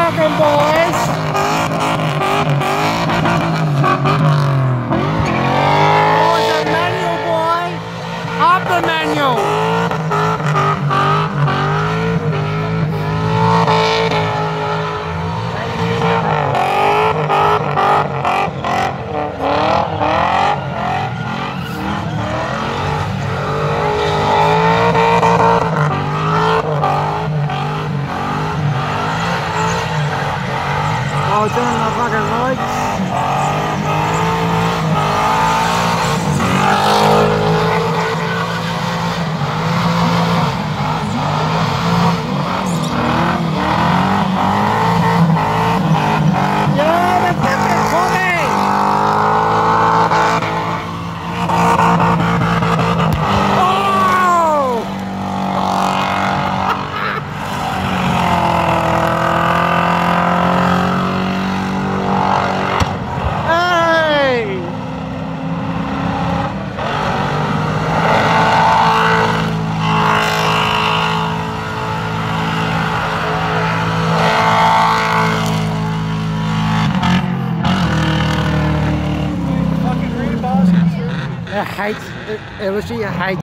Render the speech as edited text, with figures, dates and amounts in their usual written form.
trucking, boys. Oh, it's a manual, boy. Up the manual. Oh, turn the fucking lights. I hate it. It was your hate.